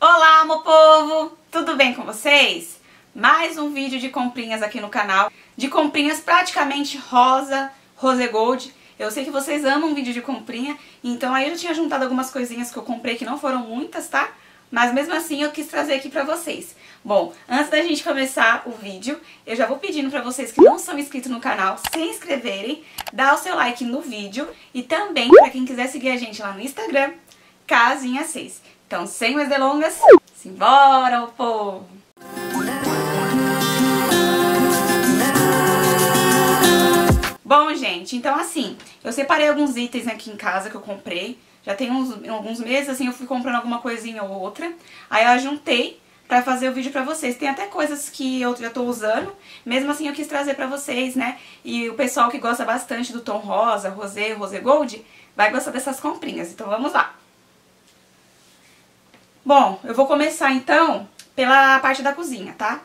Olá, meu povo! Tudo bem com vocês? Mais um vídeo de comprinhas aqui no canal. De comprinhas praticamente rosa, rose gold. Eu sei que vocês amam vídeo de comprinha, então aí eu já tinha juntado algumas coisinhas que eu comprei que não foram muitas, tá? Mas mesmo assim eu quis trazer aqui pra vocês. Bom, antes da gente começar o vídeo, eu já vou pedindo pra vocês que não são inscritos no canal se inscreverem, dar o seu like no vídeo e também pra quem quiser seguir a gente lá no Instagram, Casinha6. Então, sem mais delongas, simbora, ô povo! Bom, gente, então assim, eu separei alguns itens aqui em casa que eu comprei. Já tem alguns meses, assim, eu fui comprando alguma coisinha ou outra. Aí eu juntei pra fazer o vídeo pra vocês. Tem até coisas que eu já tô usando, mesmo assim eu quis trazer pra vocês, né? E o pessoal que gosta bastante do tom rosa, rosé, rose gold, vai gostar dessas comprinhas. Então vamos lá! Bom, eu vou começar então pela parte da cozinha, tá?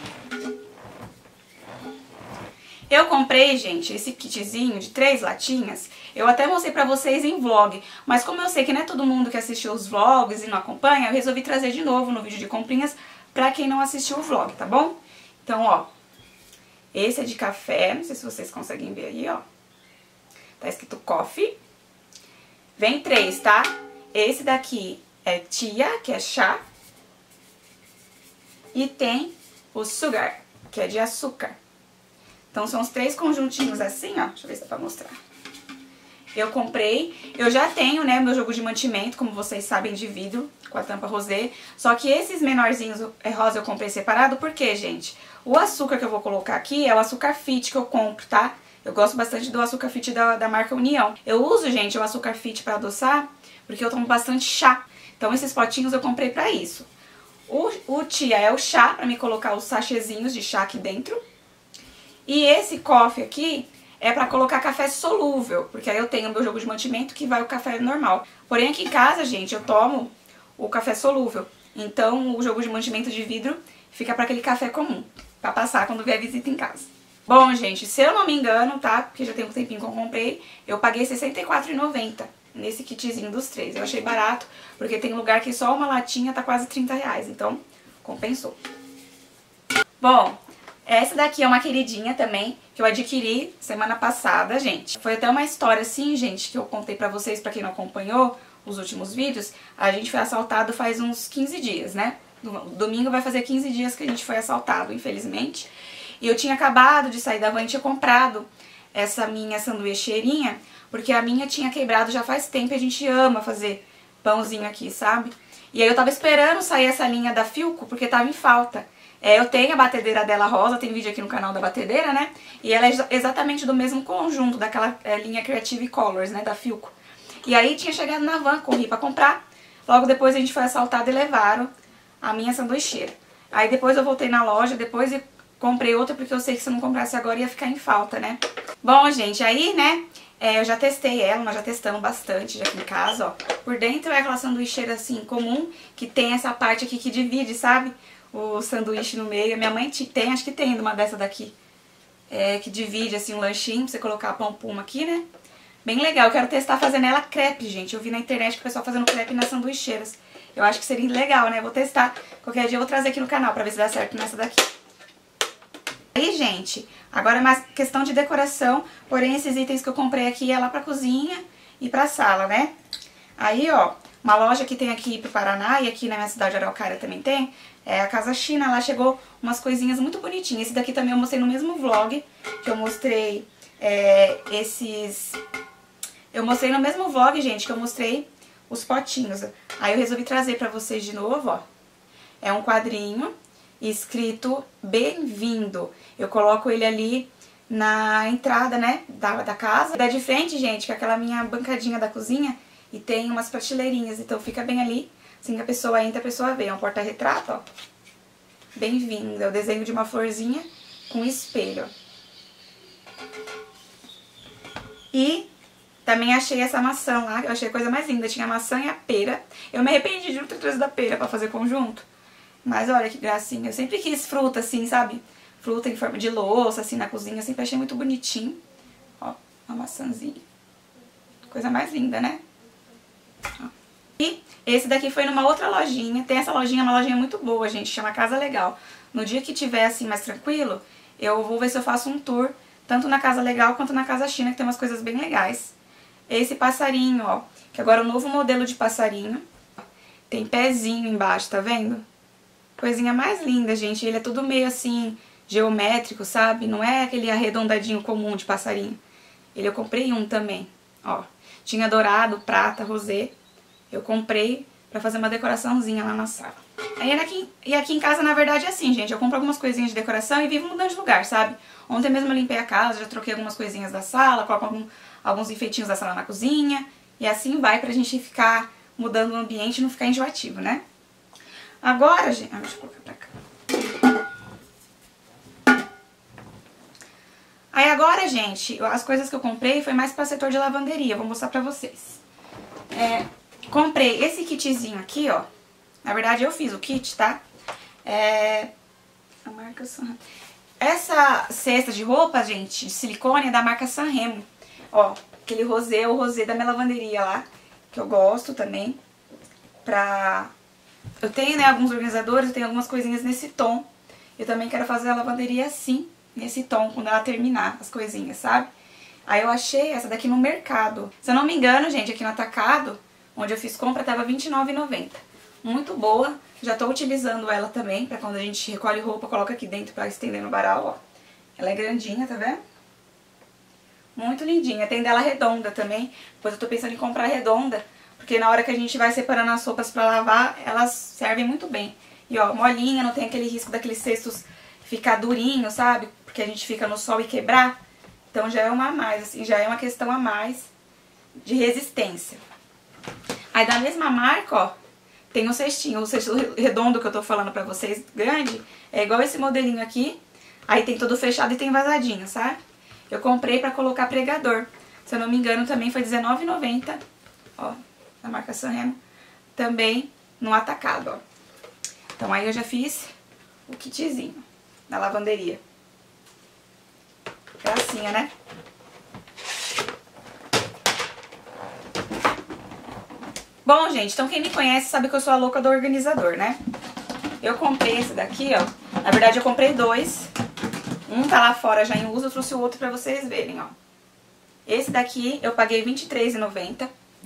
Eu comprei, gente, esse kitzinho de 3 latinhas. Eu até mostrei pra vocês em vlog, mas como eu sei que não é todo mundo que assistiu os vlogs e não acompanha, eu resolvi trazer de novo no vídeo de comprinhas pra quem não assistiu o vlog, tá bom? Então, ó, esse é de café, não sei se vocês conseguem ver aí, ó. Tá escrito coffee. Vem 3, tá? Esse daqui é tia, que é chá. E tem o sugar, que é de açúcar. Então são os 3 conjuntinhos assim, ó. Deixa eu ver se dá pra mostrar. Eu comprei, eu já tenho, né, meu jogo de mantimento, como vocês sabem, de vidro, com a tampa rosé. Só que esses menorzinhos rosa eu comprei separado, porque, gente, o açúcar que eu vou colocar aqui é o açúcar Fit que eu compro, tá? Eu gosto bastante do açúcar Fit da marca União. Eu uso, gente, o açúcar Fit pra adoçar, porque eu tomo bastante chá. Então esses potinhos eu comprei pra isso. O tia é o chá, pra me colocar os sachêzinhos de chá aqui dentro. E esse coffee aqui é pra colocar café solúvel, porque aí eu tenho o meu jogo de mantimento que vai o café normal. Porém aqui em casa, gente, eu tomo o café solúvel. Então o jogo de mantimento de vidro fica pra aquele café comum, pra passar quando vier visita em casa. Bom, gente, se eu não me engano, tá? Porque já tem um tempinho que eu comprei, eu paguei R$ 64,90 nesse kitzinho dos 3. Eu achei barato, porque tem lugar que só uma latinha tá quase R$ 30, então compensou. Bom, essa daqui é uma queridinha também, que eu adquiri semana passada, gente. Foi até uma história assim, gente, que eu contei pra vocês, pra quem não acompanhou os últimos vídeos. A gente foi assaltado faz uns 15 dias, né? Domingo vai fazer 15 dias que a gente foi assaltado, infelizmente. E eu tinha acabado de sair da van e tinha comprado essa minha sanduicheirinha, porque a minha tinha quebrado já faz tempo e a gente ama fazer pãozinho aqui, sabe? E aí eu tava esperando sair essa linha da Philco, porque tava em falta. Eu tenho a batedeira dela rosa, tem vídeo aqui no canal da batedeira, né? E ela é exatamente do mesmo conjunto, daquela linha Creative Colors, né, da Philco. E aí tinha chegado na van, corri pra comprar. Logo depois a gente foi assaltado e levaram a minha sanduicheira. Aí depois eu voltei na loja, depois eu comprei outra, porque eu sei que se eu não comprasse agora ia ficar em falta, né? Bom, gente, aí, né, eu já testei ela, nós já testamos bastante já aqui em casa, ó. Por dentro é aquela sanduicheira assim, comum, que tem essa parte aqui que divide, sabe? O sanduíche no meio. A minha mãe tem, acho que tem uma dessa daqui, que divide assim um lanchinho, pra você colocar pão puma aqui, né? Bem legal, eu quero testar fazendo ela crepe, gente. Eu vi na internet que o pessoal fazendo crepe nas sanduicheiras. Eu acho que seria legal, né? Vou testar. Qualquer dia eu vou trazer aqui no canal pra ver se dá certo nessa daqui. Aí, gente, agora é mais questão de decoração, porém esses itens que eu comprei aqui é lá pra cozinha e pra sala, né? Aí, ó, uma loja que tem aqui pro Paraná e aqui na minha cidade de Araucária também tem, é a Casa China. Lá chegou umas coisinhas muito bonitinhas. Esse daqui também eu mostrei no mesmo vlog, que eu mostrei Eu mostrei no mesmo vlog, gente, que eu mostrei os potinhos. Aí eu resolvi trazer pra vocês de novo, ó. É um quadrinho escrito bem-vindo. Eu coloco ele ali na entrada, né, da casa. Dá de frente, gente, que é aquela minha bancadinha da cozinha, e tem umas prateleirinhas, então fica bem ali, assim que a pessoa entra, a pessoa vê. É um porta-retrato, ó. Bem-vindo. É o desenho de uma florzinha com espelho. E também achei essa maçã lá, eu achei a coisa mais linda. Tinha a maçã e a pera. Eu me arrependi de não ter trazido a pera pra fazer conjunto. Mas olha que gracinha. Eu sempre quis fruta assim, sabe? Fruta em forma de louça, assim, na cozinha. Eu sempre achei muito bonitinho. Ó, uma maçãzinha. Coisa mais linda, né? Ó. E esse daqui foi numa outra lojinha. Tem essa lojinha, uma lojinha muito boa, gente, chama Casa Legal. No dia que tiver assim mais tranquilo, eu vou ver se eu faço um tour, tanto na Casa Legal quanto na Casa China, que tem umas coisas bem legais. Esse passarinho, ó, que agora é o novo modelo de passarinho. Tem pezinho embaixo, tá vendo? Coisinha mais linda, gente. Ele é tudo meio assim, geométrico, sabe? Não é aquele arredondadinho comum de passarinho. Eu comprei um também, ó. Tinha dourado, prata, rosé. Eu comprei pra fazer uma decoraçãozinha lá na sala. E aqui em casa, na verdade, é assim, gente. Eu compro algumas coisinhas de decoração e vivo mudando de lugar, sabe? Ontem mesmo eu limpei a casa, já troquei algumas coisinhas da sala, coloco alguns enfeitinhos da sala na cozinha. E assim vai pra gente ficar mudando o ambiente e não ficar enjoativo, né? Agora, gente... deixa eu colocar pra cá. Aí agora, gente, as coisas que eu comprei foi mais para o setor de lavanderia. Vou mostrar pra vocês. Comprei esse kitzinho aqui, ó. Na verdade, eu fiz o kit, tá? A marca Sanremo. Essa cesta de roupa, gente, de silicone é da marca Sanremo. Ó, aquele rosé, o rosé da minha lavanderia lá, que eu gosto também. Eu tenho, né, alguns organizadores, eu tenho algumas coisinhas nesse tom. Eu também quero fazer a lavanderia assim, nesse tom, quando ela terminar as coisinhas, sabe? Aí eu achei essa daqui no mercado. Se eu não me engano, gente, aqui no Atacado, onde eu fiz compra, tava R$29,90. Muito boa. Já tô utilizando ela também, pra quando a gente recolhe roupa, coloca aqui dentro pra estender no varal, ó. Ela é grandinha, tá vendo? Muito lindinha. Tem dela redonda também. Depois eu tô pensando em comprar redonda, porque na hora que a gente vai separando as roupas pra lavar, elas servem muito bem. E ó, molinha, não tem aquele risco daqueles cestos ficar durinho, sabe? Porque a gente fica no sol e quebrar. Então já é uma a mais, assim, já é uma questão a mais de resistência. Aí da mesma marca, ó, tem um cestinho. O cesto redondo que eu tô falando pra vocês, grande, é igual esse modelinho aqui. Aí tem todo fechado e tem vazadinho, sabe? Eu comprei pra colocar pregador. Se eu não me engano, também foi R$19,90. Ó, da marca Sanremo. Também no Atacado, ó. Então aí eu já fiz o kitzinho da lavanderia. Gracinha, né? Bom, gente, então quem me conhece sabe que eu sou a louca do organizador, né? Eu comprei esse daqui, ó. Na verdade, eu comprei dois. Um tá lá fora já em uso, eu trouxe o outro pra vocês verem, ó. Esse daqui eu paguei R$23,90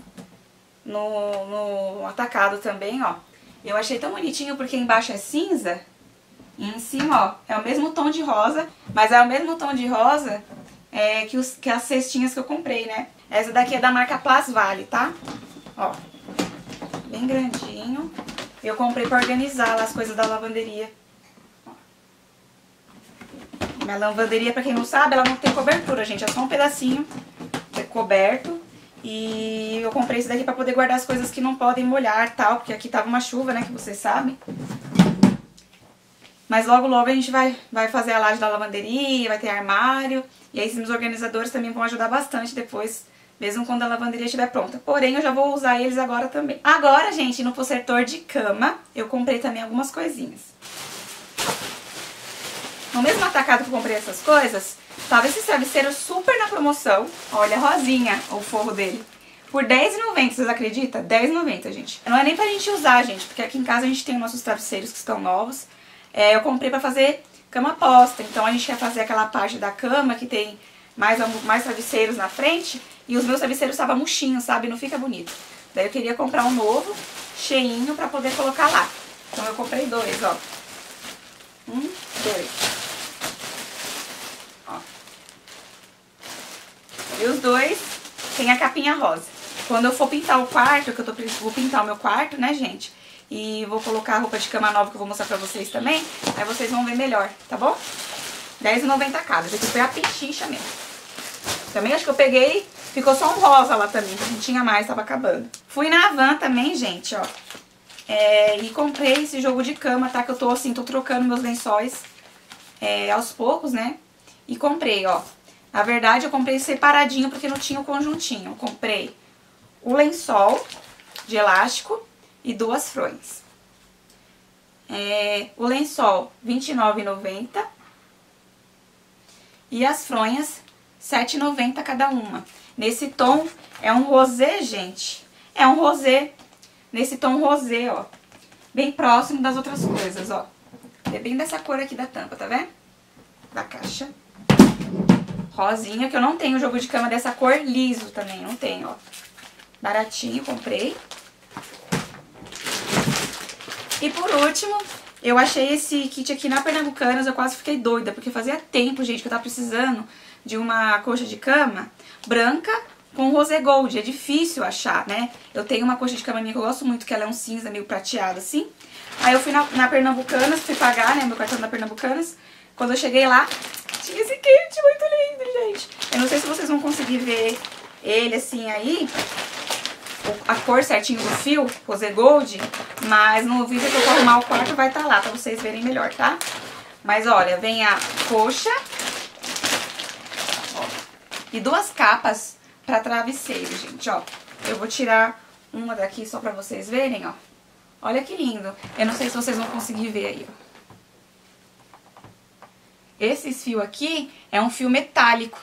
no Atacado também, ó. Eu achei tão bonitinho porque embaixo é cinza e em cima, ó, é o mesmo tom de rosa, mas é o mesmo tom de rosa que as cestinhas que eu comprei, né? Essa daqui é da marca Plasvale, tá? Ó, bem grandinho. Eu comprei pra organizar lá as coisas da lavanderia. Ó. Minha lavanderia, pra quem não sabe, ela não tem cobertura, gente. É só um pedacinho que é coberto. E eu comprei esse daqui pra poder guardar as coisas que não podem molhar e tal, porque aqui tava uma chuva, né, que vocês sabem. Mas logo logo a gente vai fazer a laje da lavanderia, vai ter armário. E aí esses organizadores também vão ajudar bastante depois, mesmo quando a lavanderia estiver pronta. Porém, eu já vou usar eles agora também. Agora, gente, no setor de cama, eu comprei também algumas coisinhas. No mesmo Atacado que eu comprei essas coisas, tava esse travesseiro super na promoção. Olha, rosinha o forro dele. Por R$10,90, vocês acreditam? R$10,90, gente. Não é nem pra gente usar, gente, porque aqui em casa a gente tem nossos travesseiros que estão novos. Eu comprei pra fazer cama posta. Então a gente quer fazer aquela parte da cama que tem mais travesseiros na frente. E os meus travesseiros estavam murchinhos, sabe? Não fica bonito. Daí eu queria comprar um novo, cheinho, pra poder colocar lá. Então eu comprei dois, ó. Dois. Ó. E os dois tem a capinha rosa. Quando eu for pintar o quarto, que vou pintar o meu quarto, né, gente? E vou colocar a roupa de cama nova que eu vou mostrar pra vocês também. Aí vocês vão ver melhor, tá bom? R$10,90 cada. Esse aqui foi a pechincha mesmo. Também acho que eu peguei, ficou só um rosa lá também, não tinha mais, tava acabando. Fui na Havan também, gente, ó. E comprei esse jogo de cama, tá? Que eu tô assim, tô trocando meus lençóis aos poucos, né? E comprei, ó. Na verdade, eu comprei separadinho porque não tinha o conjuntinho. Eu comprei o lençol de elástico e 2 fronhas. O lençol, R$29,90. E as fronhas, R$7,90 cada uma. Nesse tom, é um rosé, gente. É um rosé nesse tom rosé, ó. Bem próximo das outras coisas, ó. É bem dessa cor aqui da tampa, tá vendo? Da caixa. Rosinha, que eu não tenho jogo de cama dessa cor liso também, não tenho, ó. Baratinho, comprei. E por último, eu achei esse kit aqui na Pernambucanas, eu quase fiquei doida, porque fazia tempo, gente, que eu tava precisando de uma coxa de cama branca com rosé gold. É difícil achar, né? Eu tenho uma coxa de cama minha que eu gosto muito, que ela é um cinza meio prateado, assim. Aí eu fui na Pernambucanas, fui pagar, né, meu cartão da Pernambucanas. Quando eu cheguei lá, tinha esse kit muito lindo, gente. Eu não sei se vocês vão conseguir ver ele assim aí, a cor certinho do fio, rosé gold, mas no vídeo que eu for arrumar o quarto vai estar lá, pra vocês verem melhor, tá? Mas olha, vem a coxa, ó, e duas capas pra travesseiro, gente, ó. Eu vou tirar uma daqui só pra vocês verem, ó. Olha que lindo. Eu não sei se vocês vão conseguir ver aí, ó. Esse fio aqui é um fio metálico.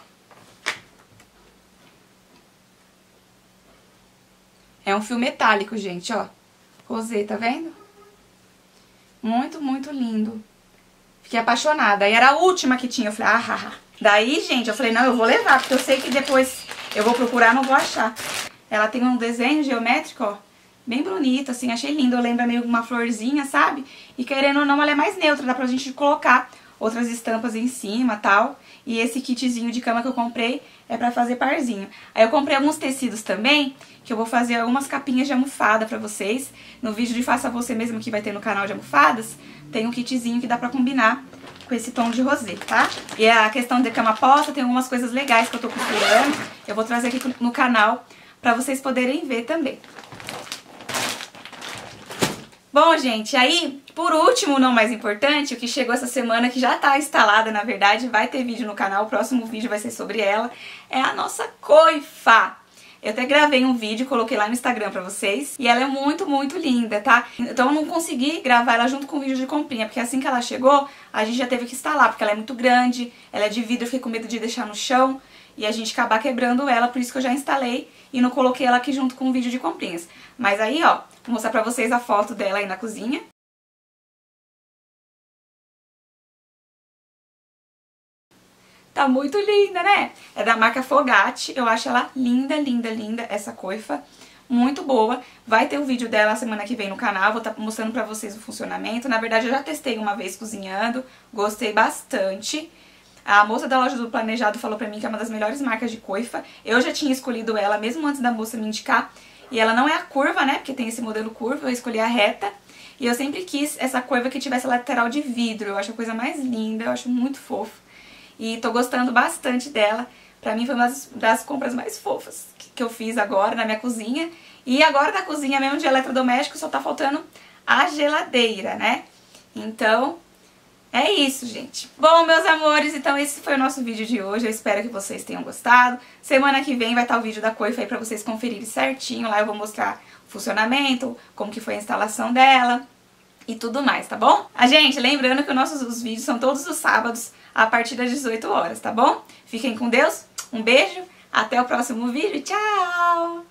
É um fio metálico, gente, ó. Rosé, tá vendo? Muito, muito lindo. Fiquei apaixonada. Aí era a última que tinha. Eu falei, ah. Daí, gente, eu falei, não, eu vou levar, porque eu sei que depois eu vou procurar, não vou achar. Ela tem um desenho geométrico, ó, bem bonito, assim, achei lindo. Lembra meio uma florzinha, sabe? E querendo ou não, ela é mais neutra, dá pra gente colocar outras estampas em cima, tal. E esse kitzinho de cama que eu comprei é pra fazer parzinho. Aí eu comprei alguns tecidos também, que eu vou fazer algumas capinhas de almofada pra vocês. No vídeo de Faça Você Mesmo, que vai ter no canal de almofadas, tem um kitzinho que dá pra combinar com esse tom de rosé, tá? E a questão de cama posta, tem algumas coisas legais que eu tô costurando. Eu vou trazer aqui no canal pra vocês poderem ver também. Bom, gente, aí, por último, não mais importante, o que chegou essa semana, que já tá instalada, na verdade, vai ter vídeo no canal, o próximo vídeo vai ser sobre ela, é a nossa coifa. Eu até gravei um vídeo, coloquei lá no Instagram pra vocês, e ela é muito, muito linda, tá? Então eu não consegui gravar ela junto com o vídeo de comprinha, porque assim que ela chegou, a gente já teve que instalar, porque ela é muito grande, ela é de vidro, eu fiquei com medo de deixar no chão, e a gente acabar quebrando ela, por isso que eu já instalei e não coloquei ela aqui junto com o vídeo de comprinhas. Mas aí, ó, vou mostrar pra vocês a foto dela aí na cozinha. Tá muito linda, né? É da marca Fogatti, eu acho ela linda, linda, linda, essa coifa. Muito boa. Vai ter um vídeo dela semana que vem no canal, vou estar mostrando pra vocês o funcionamento. Na verdade, eu já testei uma vez cozinhando, gostei bastante. A moça da loja do Planejado falou pra mim que é uma das melhores marcas de coifa. Eu já tinha escolhido ela mesmo antes da moça me indicar. E ela não é a curva, né? Porque tem esse modelo curva, eu escolhi a reta. E eu sempre quis essa coifa que tivesse lateral de vidro. Eu acho a coisa mais linda, eu acho muito fofo. E tô gostando bastante dela. Pra mim foi uma das compras mais fofas que eu fiz agora na minha cozinha. E agora na cozinha mesmo de eletrodoméstico só tá faltando a geladeira, né? Então, é isso, gente. Bom, meus amores, então esse foi o nosso vídeo de hoje. Eu espero que vocês tenham gostado. Semana que vem vai estar o vídeo da coifa aí pra vocês conferirem certinho. Lá eu vou mostrar o funcionamento, como que foi a instalação dela e tudo mais, tá bom? Gente, lembrando que os vídeos são todos os sábados a partir das 18 horas, tá bom? Fiquem com Deus, um beijo, até o próximo vídeo, tchau!